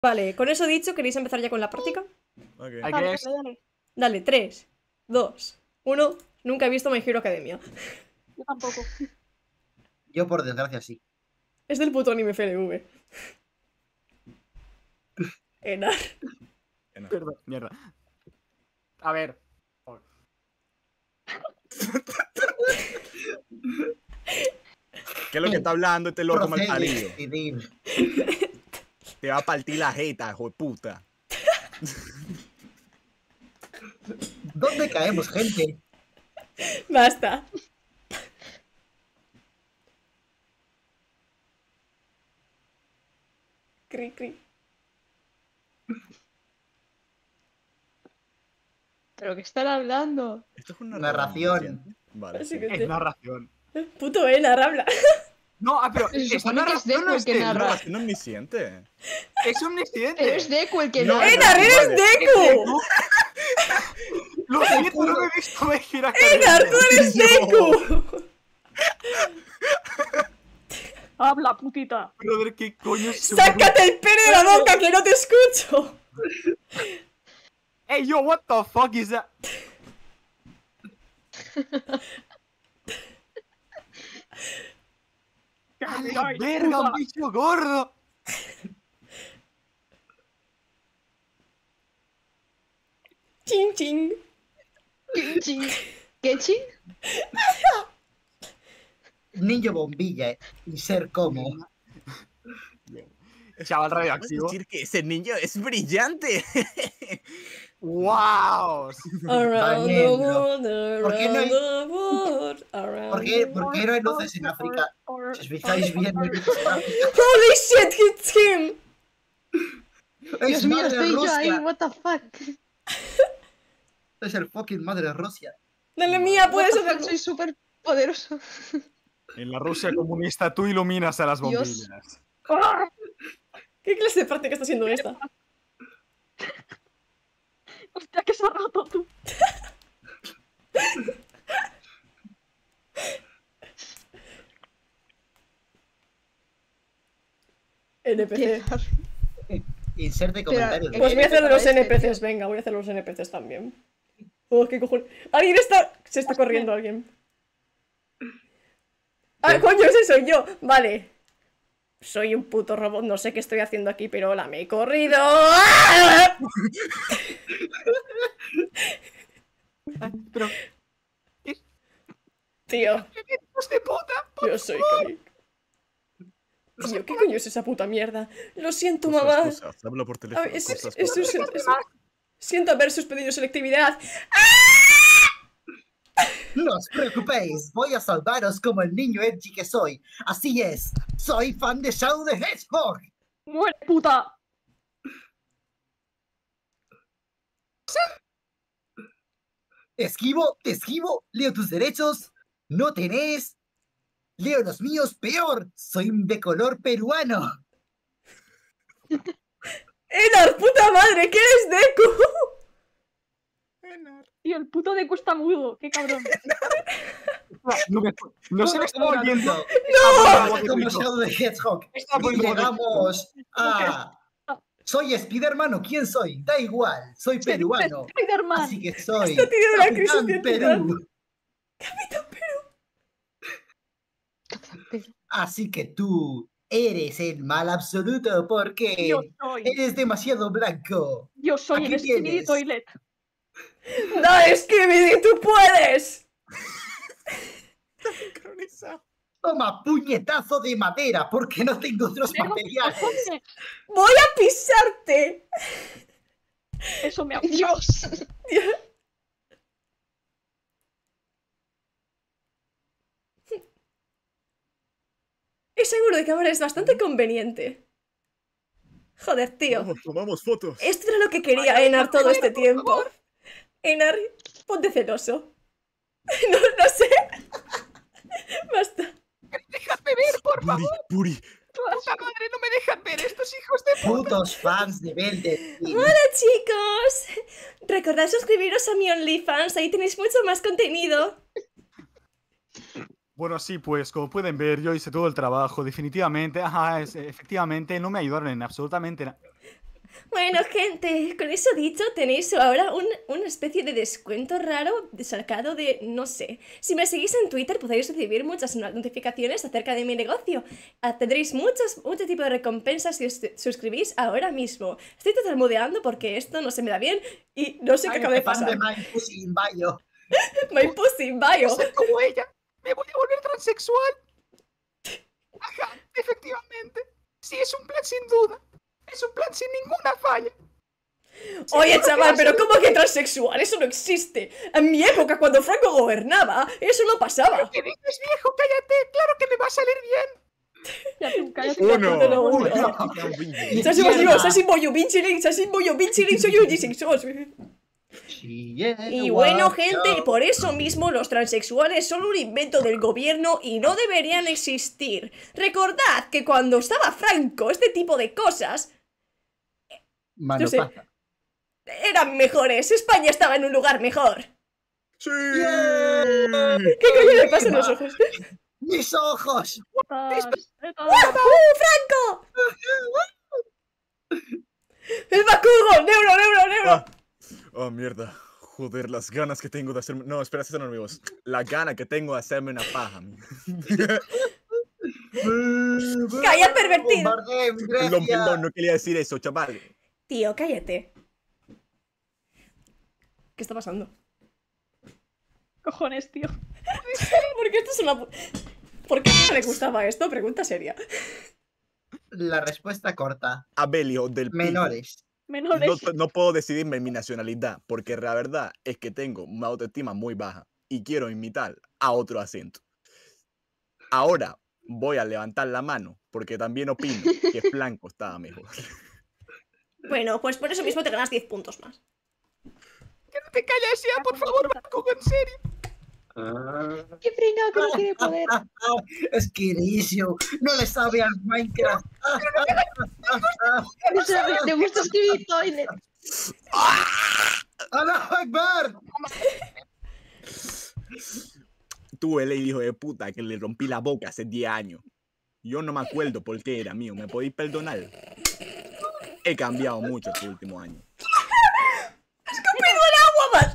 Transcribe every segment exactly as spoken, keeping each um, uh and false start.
Vale, con eso dicho, ¿queréis empezar ya con la práctica? Okay. Dale, dale, dale. Dale, tres, dos, uno. Nunca he visto My Hero Academia. Yo tampoco. Yo, por desgracia, sí. Es del puto anime F L V. Enar. Perdón, mierda. A ver. ¿Qué es lo que está hablando este loco mal parido? Procede, Te va a partir la jeta, hijo de puta. ¿Dónde caemos, gente? Basta. Cri, cri. ¿Pero qué están hablando? Esto es una Narración. Vale. Así Sí. que Es te- narración. Puto Enar, habla. No, ah, pero Se esa supone que es narración no Deku es el que de- narra. Narración omnisciente. Es omnisciente. Pero es Deku el que No, narra. ¡Enar, eres Vale. Deku! Lo siento, no me he visto My Hero ¡Enar, tú Academia. eres Yo. Deku! Habla, putita. Brother, ¿qué coño es? ¡Sácate el pene de la boca, que no te escucho! Hey, yo, what the fuck is that? ¡A la Ay, verga, puta. un bicho gordo! Chin, chin. Chin, chin. ¿Qué chin? Niño bombilla y ser como. Chaval ¿Puedes radioactivo. decir que ese niño es brillante? ¡Wow! Around the Valiendo. world, ¿Por qué no hay- around the world, around ¿Por qué, ¿Por qué no hay luces en África? Si os fijáis bien, no hay luces en África. Holy shit, it's him! Dios Es mío, madre estoy yo ahí, Rusia. what the fuck. Es el fucking madre Rusia. Dale mía, puedes What the fuck, hacerlo. soy súper poderoso. En la Rusia comunista tú iluminas a las Dios. bombillas. ¿Qué clase de práctica está siendo esta? Hostia, que se ha roto tú. N P C. Inserte comentarios. Pues voy a hacer los Este, N P Cs, venga, voy a hacer los N P Cs también. Oh, qué cojones. Alguien está. Se está corriendo alguien. Ah, coño, ese soy yo. Vale. Soy un puto robot, no sé qué estoy haciendo aquí, pero hola, me he corrido. ¡Ah! Pero, Tío, hijos de puta. yo soy Kari. Tío, ¿qué coño es esa puta mierda? Lo siento, Cosas, mamá. cosas. Hablo por A teléfono. ver, es- cosas, es- cosas. es- es- Siento haber suspendido selectividad. No os preocupéis, voy a salvaros como el niño edgy que soy. Así es, soy fan de Shadow the Hedgehog. ¡Muere, puta! Te esquivo, te esquivo, leo tus derechos. No tenés. Leo los míos peor. Soy de color peruano. ¡Enar, puta madre! ¿Qué es Deku? Tío, el puto Deku está mudo. Qué cabrón. No, me- no se me está oyendo. No, como Shadow the Hedgehog. Está Y poniendo llegamos a. Soy Spiderman o quién soy, da igual, soy peruano. Spiderman. Así que soy. Está teniendo una crisis Capitán de identidad. Perú. Capitán Perú. Así que tú eres el mal absoluto porque Yo soy. eres demasiado blanco. Yo soy Aquí el Skibidi tienes. Toilet. ¡Dale, Skibidi, tú puedes! Sincronizado. Toma puñetazo de madera porque no tengo otros Tengo materiales. cojones. ¡Voy a pisarte! Eso me ha... Dios. Y seguro de que ahora es bastante conveniente. Joder, tío. Vamos, tomamos fotos. Esto era lo que quería Enar todo este tiempo. Enar, ponte celoso. No, no sé. Basta. ¡Déjame ver, por Puri, favor! Puri. ¡Puta madre, no me dejan ver estos hijos de puta! Putos fans de Velvet. Hola, chicos. Recordad suscribiros a mi OnlyFans, ahí tenéis mucho más contenido. Bueno, sí, pues como pueden ver, yo hice todo el trabajo, definitivamente. Ajá, es- efectivamente, no me ayudaron en absolutamente nada. Bueno, gente, con eso dicho, tenéis ahora un- una especie de descuento raro sacado de, no sé. Si me seguís en Twitter podréis recibir muchas notificaciones acerca de mi negocio. Ah, Tendréis muchos, mucho tipo de recompensas si os suscribís ahora mismo. Estoy tartamudeando porque esto no se me da bien y no sé qué acaba de pasar. My pussy in bio. My pussy in bio. Ser como ella. Me voy a volver transexual. Ajá, efectivamente. Sí, es un plan sin duda. Es un plan sin ninguna falla. Oye, chaval, pero ¿cómo que transexual? Eso no existe. En mi época, cuando Franco gobernaba, eso no pasaba. ¿Qué dices, viejo? Cállate. Claro que me va a salir bien. Ya tú, cállate. Uno. Pero uno. Y Sasin voglio, tierra. Sasin voglio vincere, Sasin voglio vincere, soy un bisexual. Y bueno, gente, por eso mismo los transexuales son un invento del gobierno y no deberían existir. Recordad que cuando estaba Franco, este tipo de cosas Mano Yo sé. pasa. eran mejores. España estaba en un lugar mejor. ¡Sí! ¿Qué coño le pasa en los ojos? ¡Mis ojos! Tetas, tetas. ¡Uh, Franco! ¡El Bakugo! ¡Neuro, neuro, neuro! Ah. Oh, mierda. Joder, las ganas que tengo de hacerme... No, espera, si están amigos. La gana que tengo de hacerme una paja. amigo. ¡Calla, pervertido! Bombardeo, Perdón, Grecia. perdón, no quería decir eso, chaval. Tío, cállate. ¿Qué está pasando? Cojones, tío. ¿Por qué esto es una... pu- ¿Por qué no le gustaba esto? Pregunta seria. La respuesta corta. Abelio del Pico. Menores. Menores. No, no puedo decidirme mi nacionalidad, porque la verdad es que tengo una autoestima muy baja y quiero imitar a otro acento. Ahora voy a levantar la mano, porque también opino que Franco estaba mejor. Bueno, pues por eso mismo te ganas diez puntos más. Que no te calles ya, por favor, Bakugo, en serio. ¡Qué fregado que no tiene poder! Es que inicio. No le sabe al Minecraft. O sea, le- le gusta escribir toilet. ¡Allahu Akbar! Tú, el hijo de puta, que le rompí la boca hace diez años. Yo no me acuerdo por qué era mío. ¿Me podéis perdonar? He cambiado mucho este último año. ¡Escupido el agua más!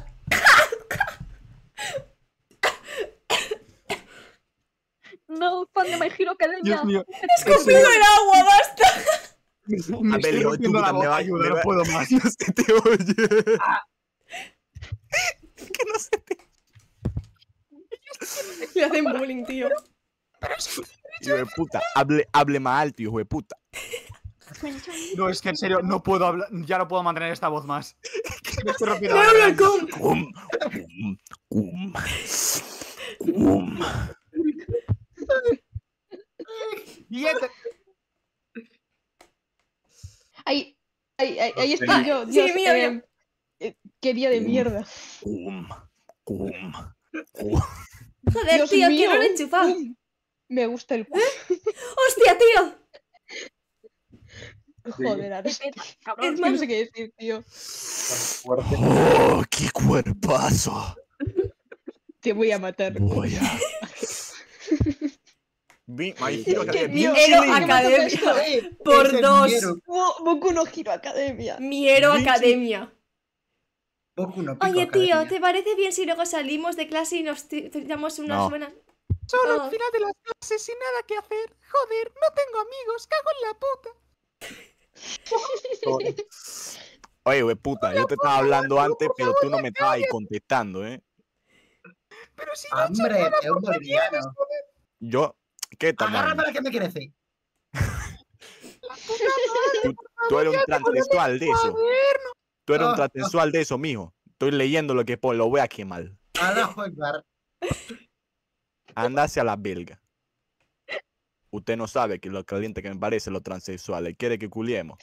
No, fan de My Hero Academia. Dios mío. ¡Escupido el agua, basta! Me estoy Abel, hijo de rompiendo puta, la me boca, va- ayuda, me no va- puedo más. No se te oye. Que no se te... Le hacen bullying, tío. Hijo de puta, hable, hable más alto, hijo de puta. No, es que en serio, no puedo hablar, ya no puedo mantener esta voz más. Me estoy rompiendo la ¡Neuro, garganta. cum! Cum, cum, cum, cum. Siguiente. Ahí, ahí, ahí, ahí estoy yo. Sí, Dios, mío, eh, eh, qué día de mierda. Cum, cum, cum. Joder, Dios tío, que mío, no lo he enchufado. cum. Me gusta el cu. ¡Hostia, tío! Joder, ahora sí. Cabrón, Es que no sé qué decir, tío. Oh, qué cuerpazo. Te voy a matar. Voy a... Vi, My Hero Academia. Dios, Miero ¿qué me pasa Academia. esto? Eh, Por es el dos. Miero. Bo- Boku no Hero Academia. Miero Vinci. Academia. Boku no Pico Oye, tío, Academia. ¿te parece bien si luego salimos de clase y nos ti- damos unas No. buenas... Solo Oh. al final de las clases sin nada que hacer. Joder, no tengo amigos, cago en la puta. Oye, güey, puta, yo te estaba hablando antes, pero tú no me estabas ahí contestando, ¿eh? Pero si no he hecho Hombre, nada es un por te vienes, boliviano. joder. Yo, ¿qué Agárrame tamaño? la que me crece. Tú, tú eres un transexual de eso. Cuaderno. Tú eres un Ah, transexual de eso, mijo. Estoy leyendo lo que pone, lo voy a quemar. Allahu Akbar. Anda hacia la belga. Usted no sabe que lo caliente que me parece los transexuales. Quiere que culiemos.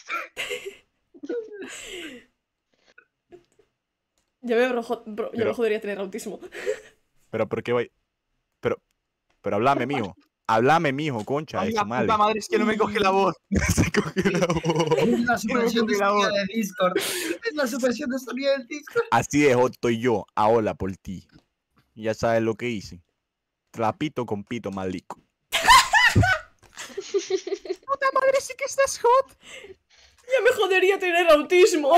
Yo veo rojo... bro, yo Pero- rojo debería tener autismo. Pero, ¿por qué voy? Pero, pero háblame, mijo. Háblame, mijo, concha de Ay, la su madre. puta madre, es que no me coge la voz. Se coge la voz. Es la supresión de coge la sonido voz. de Discord. Es la supresión de sonido del Discord. Así es, estoy yo, ahora por ti. Ya sabes lo que hice. Trapito con pito malico. Puta madre, sí que estás hot. Ya me jodería tener autismo.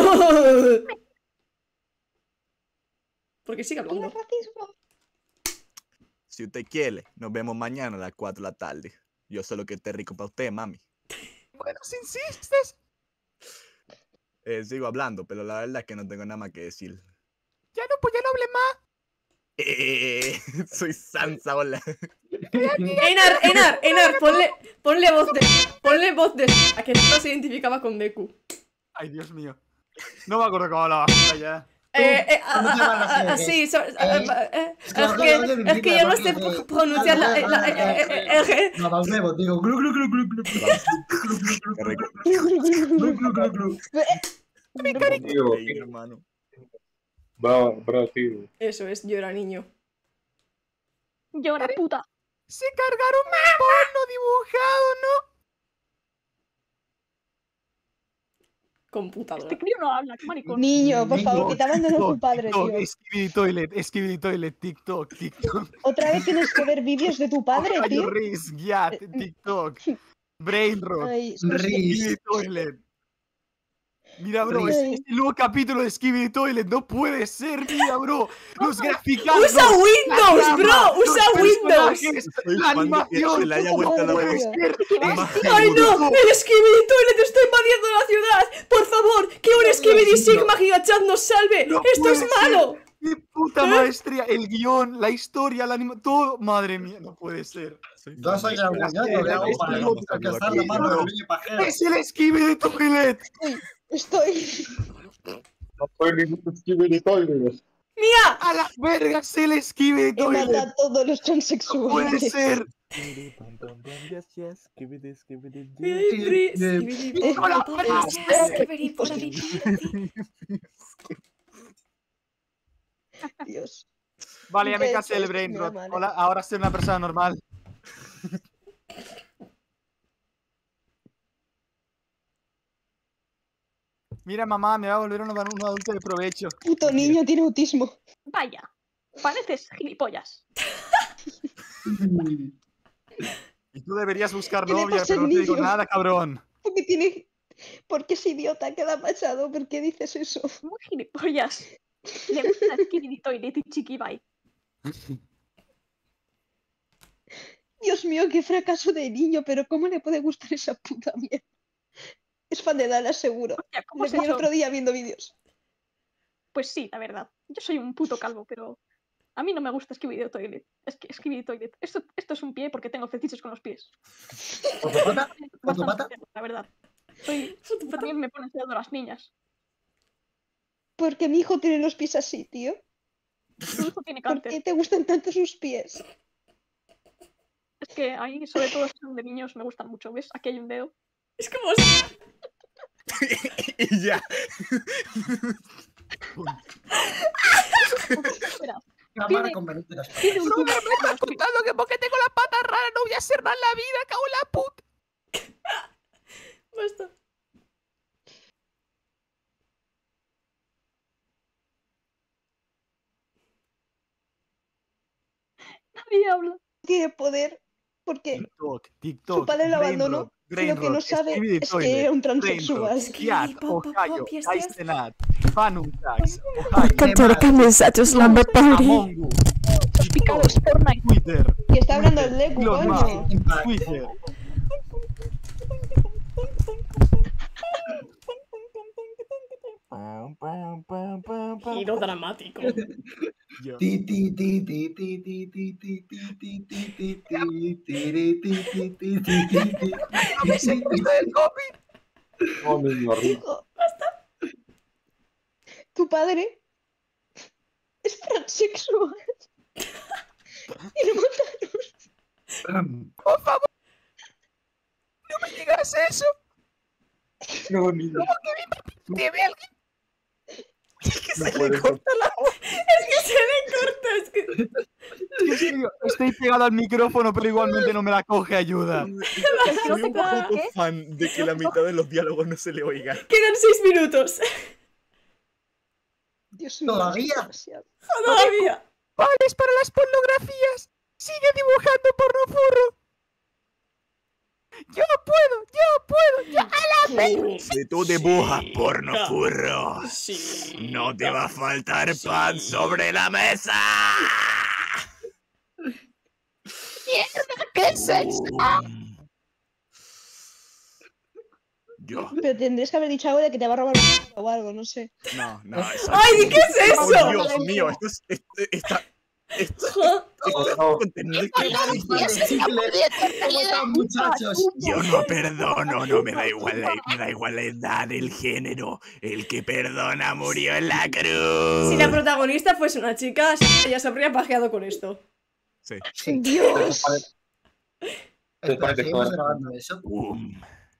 Porque sigue ¡Viva hablando. el racismo! Si usted quiere, nos vemos mañana a las cuatro de la tarde. Yo sé lo que esté rico para usted, mami. Bueno, si insistes. Eh, sigo hablando, pero la verdad es que no tengo nada más que decir. Ya no, pues ya no hable más. Eh, soy Sansa, hola. Enar, Enar, Enar, ponle, ponle voz de. Ponle voz de. A que no se identificaba con Deku. Ay, Dios mío. No me acuerdo cómo hablaba ya. Eh, eh, ¿cómo te llamas ah, ah, así? sí, so- Eh, ah, eh, es claro, que, oye, es que yo no sé mira, pro- pronunciar la. eh, la- eh, eh, eh, eh, No, vamos, vemos, digo, glu, glu, glu, glu, glu, Qué rico. glu, glu, glu, glu. Increíble, hermano. Bravo, bravo, tío. Eso es, yo era niño. Llora, puta. Se cargaron mi porno dibujado, ¿no? Computadora. Este crío no habla, qué maricón. Niño, por Niño, favor, que te abandonó tu padre, TikTok, tío. Skibidi Toilet, Skibidi Toilet, TikTok, TikTok. Otra vez tienes que ver vídeos de tu padre, Ohio tío. Riz, Gyat, TikTok. Brain Rot, Ay, Riz. Skibidi Toilet. Mira, bro, Riz. es, es el nuevo capítulo de Skibidi Toilet. No puede ser, mira, bro. Los graficados. ¡Usa Windows, la bro! trama, ¡Usa los Windows! personajes, Soy La fan de que animación. se le haya vuelto a la no puede cabeza. ser. ¡Ay, no! ¡El Skibidi Toilet está invadiendo la ciudad! ¡Por favor! ¡Que un Skibidi Sigma Gigachat nos salve! No ¡Esto es puede ser. malo! ¡Qué puta maestría! El guión, la historia, la anima... Todo. Madre mía, no puede ser. Soy Yo fan soy de el que- orgulloso de algo Es para que no no, alcanzar la mano del niño pajero. ¡Es el Skibidi Toilet! Estoy. No soy ningún skibidi toilet. ¡Mía! ¡A las vergas el Skibidi He Toilet! matado a todos los ¡No puede transexuales. ser! Yes, yes, skibidi, skibidi, yes. Skibidi, eh, skibidi, eh, skibidi, skibidi, skibidi. Dios. Vale, ya me De cansé hecho, el es que brain me rot. da mal, Hola, ahora soy una persona normal. Mira, mamá, me va a volver un, un adulto de provecho. Puto niño tiene autismo. Vaya, pareces gilipollas. Y tú deberías buscar ¿Qué le novia, pasa pero al no te digo niño? nada, cabrón. Porque tiene. Porque es idiota, ¿qué le ha pasado? ¿Por qué dices eso? Muy gilipollas. Le gusta Skibidi Toilet y Chiquibai. Dios mío, qué fracaso de niño, pero ¿cómo le puede gustar esa puta mierda? Es fan de Dallas, seguro. Hostia, ¿cómo Le has vi el hecho? otro día viendo vídeos. Pues sí, la verdad. Yo soy un puto calvo, pero a mí no me gusta Skibidi Toilet. Es que Skibidi Toilet. Esto, esto es un pie porque tengo fetiches con los pies. ¿Fotopata? Bastante ¿Fotopata? feo, la verdad. Soy... También me ponen cedo las niñas. Porque mi hijo tiene los pies así, tío. Tu hijo tiene ¿Por qué cáncer. te gustan tanto sus pies? Es que ahí, sobre todo si son de niños, me gustan mucho. ¿Ves? Aquí hay un dedo. Es como si- Y ya. Espera, Cámara Tiene- conveniente las tiene un tubo Me en estás los pies. contando que porque tengo la pata rara no voy a hacer nada en la vida, cago en la puta. Basta. Nadie habla. Tiene poder porque TikTok, TikTok. su padre lo Brain abandonó. rot, Si brain lo que no rot, sabe Skibidi es Toilet, que era un brain rot, transexual. Gyat, Skibidi pop, pop, Ohio, pop, yes, yes. Aistenat, Fanum Tax, Ohio, Catorca mensajes Lambert Party. Among Us, Los picados Fortnite. Twitter, Y está hablando el Deku, Elon coño. Musk, Twitter. Giro dramático. Yo. Ti, ti, ti, ti, ti, ti, ti, ti, ti, ti, ti, ti, ti, tiri, ti, ti, ti, ti, ti, ti. Oh, niño, rico. Hijo, tu padre es transexual. Y lo mataron. Por favor. No me digas eso. No, niño. Te ve alguien. No puede ser. Es que se me corta, es que... En serio, estoy pegado al micrófono, pero igualmente no me la coge ayuda. Soy un Basta. puto fan de que la mitad de los diálogos no se le oiga. Quedan seis minutos. Dios mío. ¿Todavía? es demasiado. Todavía. Vales para las pornografías. Sigue dibujando porno furro. Yo puedo, yo puedo, yo a la vez. Si tú dibujas porno furro, Sí. no te va a faltar pan sobre la mesa. ¡Mierda, qué es eso! Um, Yo. Pero tendrías que haber dicho algo de que te va a robar un o algo, no sé. No, no, eso. ¡Ay, qué es eso! Oh, Dios mío, esto es. Esto, esta, esto, Ja. esto es contenido que- ¿Cómo están, muchachos? Yo no perdono, no me da igual la, me da igual la edad, el género. El que perdona murió en la cruz. Si la protagonista fuese una chica, ella se habría pajeado con esto. Sí. Sí. Dios. Espera, ¿seguimos grabando eso? Um.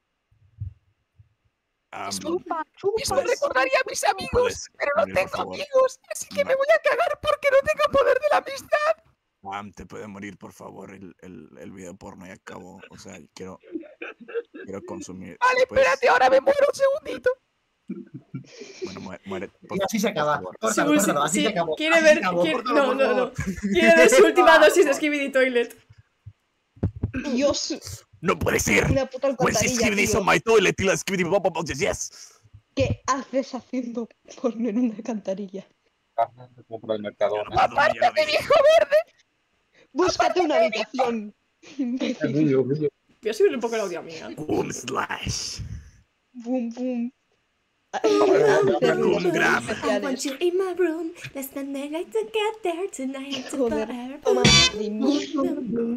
Am, Chupa, Esto chupa. recordaría a mis amigos, ¿puedes pero no morir, por tengo favor? amigos, así que me voy a cagar porque no tengo poder de la amistad. Am, te puede morir, por favor, el, el, el video porno y acabo. O sea, quiero. Quiero consumir. Vale, Puedes- espérate, ahora me muero un segundito. Bueno, muere. muere por- Y así se por acaba. favor. Córtalo, Sí, córtalo, así sí, se acabó. quiere así ver. se acabó, quiere- córtalo, no, por no, favor. no. Quiere ver su última dosis de Skibidi Toilet. Dios. ¡No puede ser! Una puta Where's alcantarilla, Skibidi tío. on my toilet till Skibidi bop bop yes yes. ¿Qué haces haciendo porno en una alcantarilla? Compra el Mercadona. Aparte ¡Apártate, viejo verde! Búscate una habitación. Imbécil. Río, río. Voy a subirle un poco el audio a mía. Boom slash. Boom, boom. Boom gram. I want you in my room. Let's spend the night together tonight. Joder, forever. toma. Este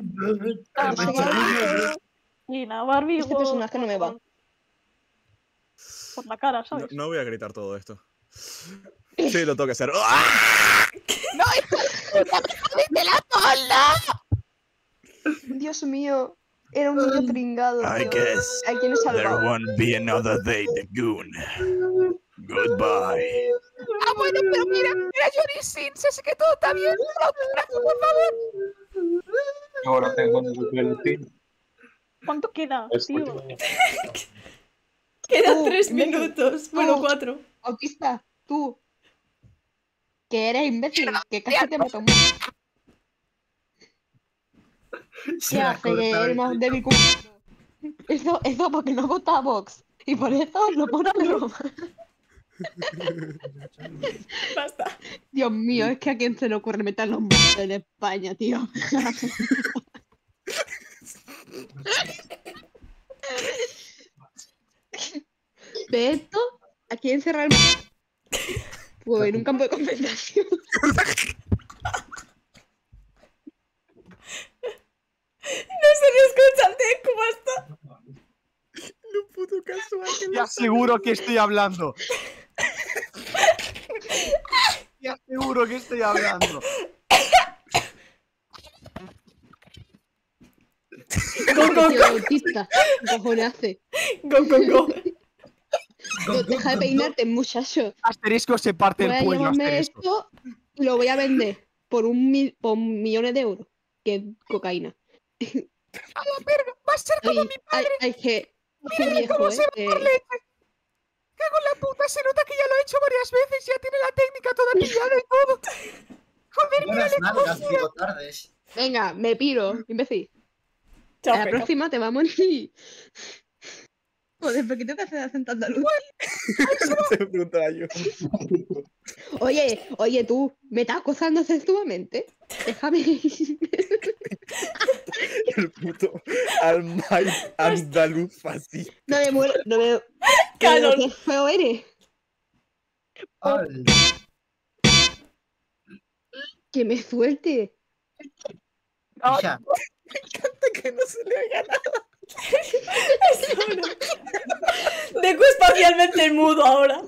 Y la Barbie. personaje no me va. Por la cara, No, ¿sabes? no voy a gritar todo esto. Sí, lo tengo que hacer. ¡Ah! ¡No, hijo de puta, me jodiste la espalda! Dios mío. Era un niño pringado. I tío. guess ¿A quién he there salvado? won't be another day, the goon. Goodbye. Ah, bueno, pero mira, mira Johnny Sins, así que todo está bien. Un autógrafo, por favor. Yo ahora tengo un team. ¿Cuánto queda, Es tío? Quedan Uh, tres imbécil. minutos. Bueno, Uh. cuatro. Autista, tú. Que eres imbécil, que casi te mato. Se ¿Qué la hace que corta, eres más débil que un... Eso, eso porque no vota a Vox. Y por eso lo pone de broma. Basta. Dios mío, es que a quién se le ocurre meter los muertos en España, tío. De esto, aquí encerrar el... Pues en un campo de concentración. No se me escucha el eco, basta. Lo puto casual que Te aseguro que estoy hablando. Te aseguro que estoy hablando. Go, go, Tío, go. autista, ¿qué cojones hace? Go, go, go. No, deja de peinarte, muchacho. Asterisco se parte Voy a el cuello. llevarme Asterisco. esto y lo voy a vender por un mil, por millones de euros. Que es cocaína. A la verga, va a ser como Ay, mi ay, padre. ay, que Mira qué viejo, cómo ¿eh? se va Eh, por leche. Cago en la puta, se nota que ya lo he hecho varias veces, ya tiene la técnica toda pillada y todo. Joder, Buenas mírale cómo nalgas, digo tardes. Venga, me piro, imbécil. Chao, A la Peca. próxima te va a morir. Joder, ¿por qué tengo que hacer acento andaluz? te preguntaba yo. Oye, oye tú, ¿me estás acosando sexualmente? Déjame. El puto Almighty andaluz fascista. No me muero, no me... Canon. Pero qué feo eres. Ay, Que me suelte. hija, Que no se le haga nada. Deku espacialmente mudo ahora.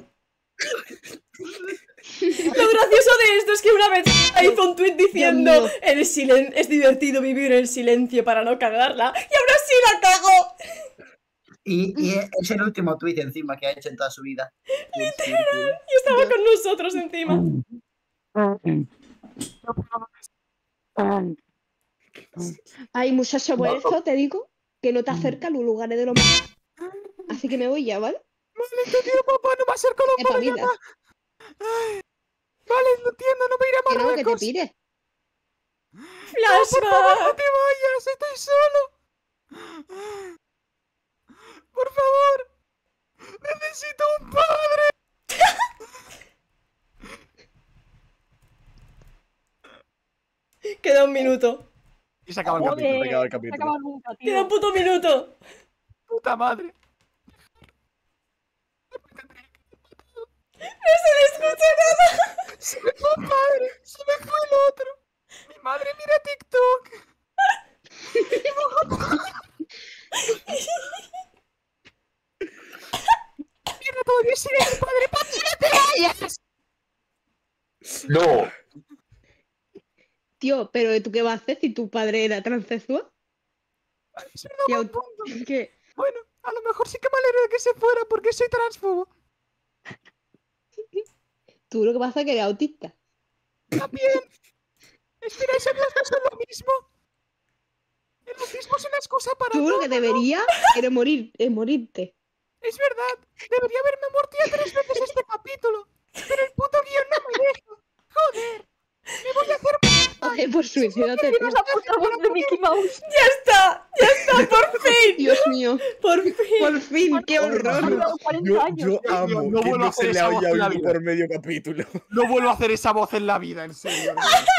Lo gracioso de esto es que una vez hizo un tweet diciendo Dios mío. el silen es divertido vivir en silencio para no cagarla y ahora sí la cagó. y, y es el último tuit encima que ha hecho en toda su vida. Y estaba con nosotros encima. Ay, muchacho, por eso te digo que no te acercas a los lugares de los... Así que me voy ya, ¿vale? Vale, entendido, papá, no me acerco a los Es pa' vida. Marruecos. Ay, vale, lo entiendo, no me iré a Que no, que te Marruecos. pires. No, por favor, no Flashback. te vayas, estoy solo. Por favor. Necesito un padre. Queda un minuto. Y se acaba el Joder, capítulo. se acaba el se capítulo. acaba nunca, tío. Queda un puto minuto. Puta madre. No se le escucha nada. Se me fue un padre. Se me fue el otro. Mi madre mira TikTok. Mira, todavía sigue mi padre. ¿Para qué no te vayas? No. Tío, pero ¿tú qué vas a hacer si tu padre era transexual? Eso Y no au- me punto. ¿Qué? Bueno, a lo mejor sí que me alegro de que se fuera porque soy transfobo. Tú lo que pasa es que eres autista. También. Espera, eso no es lo mismo. El autismo es una excusa para Tú lo todo. que deberías era morir, es morirte. Es verdad. Debería haberme muerto ya tres veces este capítulo. Pero el puto guión no me deja. Joder. Me voy a hacer... Joder, pues suicídate. Tienes la puta voz de Mickey Mouse. Ya está. Ya está, por fin. Dios mío. Por fin. Por fin, qué Ha horror. durado cuarenta Yo, años. yo amo no que vuelvo a no hacer se le esa voz haya en la oído vida. por medio capítulo. No vuelvo a hacer esa voz en la vida, en serio.